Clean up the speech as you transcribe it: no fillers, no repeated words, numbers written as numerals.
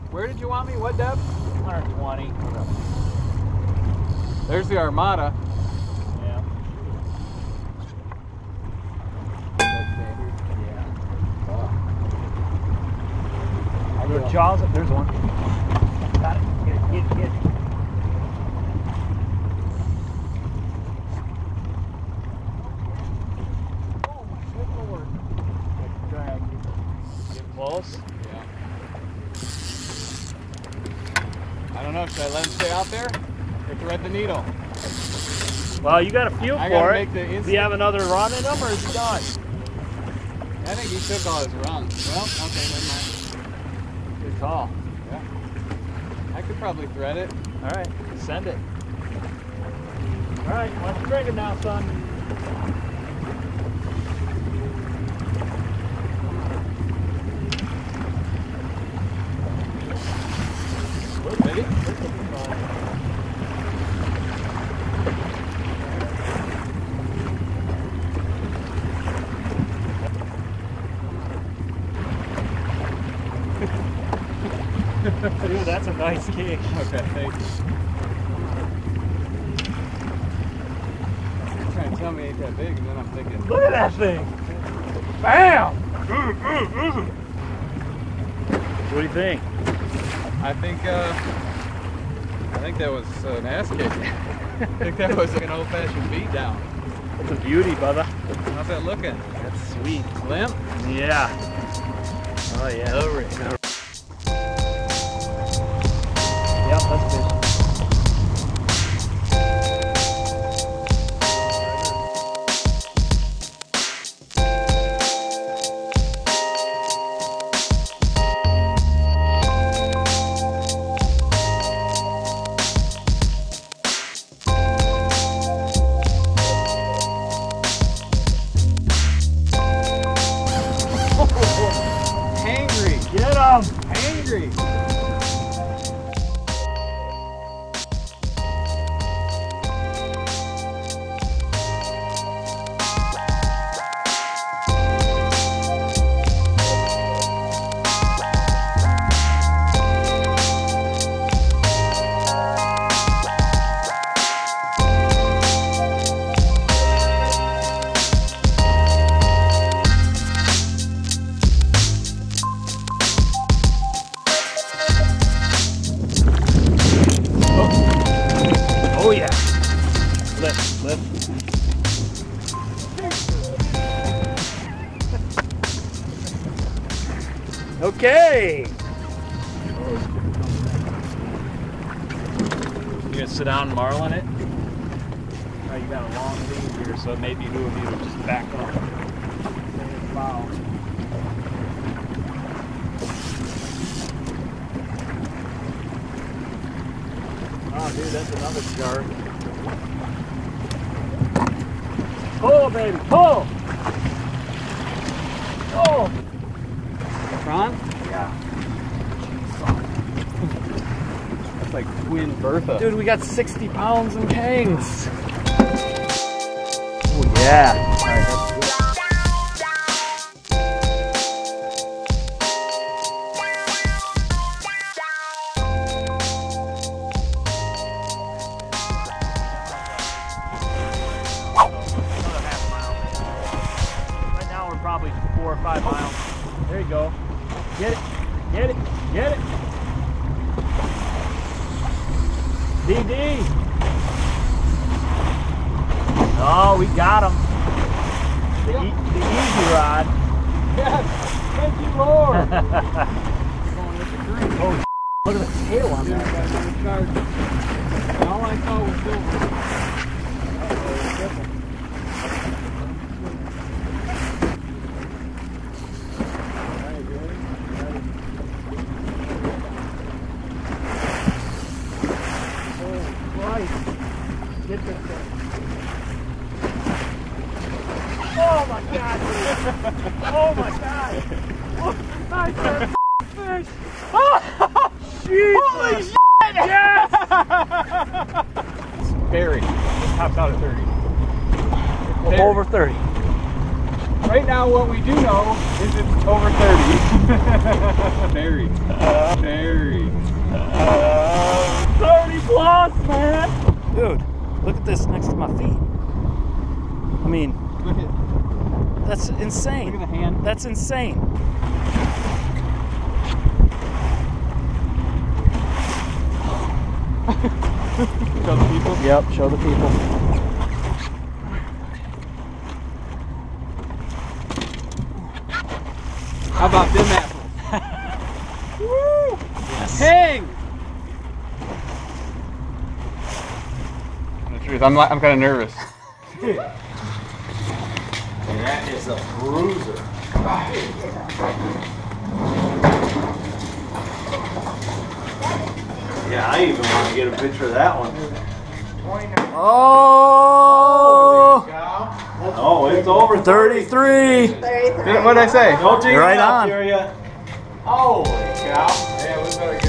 Where did you want me? What depth? 120. There's the Armada. Yeah. Yeah. There are jaws up. There's one. Got it. Get it. Oh my good lord. Drag. Get close. Yeah. I don't know. Should I let him stay out there or thread the needle? Well, you got a feel for it. Do you have another run in him, or is he done? I think he took all his runs. Well, okay, never mind. Good call. Yeah. I could probably thread it. All right, send it. All right, let's drink it now, son. Ready? Dude, that's a nice kick. Okay, thanks. You're trying to tell me it ain't that big, and then I'm thinking, Look at that thing! Bam! What do you think? I think that was an ass kick. I think that was an old-fashioned beat down. That's a beauty, brother. How's that looking? That's sweet. Limp? Yeah. Oh yeah. Over. Yep, that's fish. Hangry. Get him! Hangry. Oh yeah. Lift. Okay. You gonna sit down and marlin it? Oh, you got a long lead here, so it may behoove you to just back up. Wow. Oh, dude, that's another shark. Pull, baby, pull! Oh! Prawn? Yeah. That's like twin Bertha. Dude, we got 60 pounds in tangs. Oh, yeah. All right, that's good. Another half mile. Right now we're probably 4 or 5 miles. There you go. Get it. Get it. Get it. DD. Oh, we got him. The easy rod. Yes. Thank you, Lord. Oh, look at the tail on that. All I saw was silver. Get this thing. Oh my god, dude. Oh my god. Oh, nice fish. Oh, Jesus. Holy shit. Yes. Barry. Tops out at 30. Well, over 30. Right now, what we do know is it's over 30. Barry. Barry. Dude, look at this next to my feet. I mean, Look at that's insane. Look at the hand. That's insane. Show the people. Yep, show the people. How about them apples? Woo! Yes. Hang! The truth, I'm kind of nervous. And that is a bruiser. Yeah, I even want to get a picture of that one. Oh! Oh, it's over 33. What did I say? Don't take You're right it out on. there yet. Holy cow. Yeah, we better get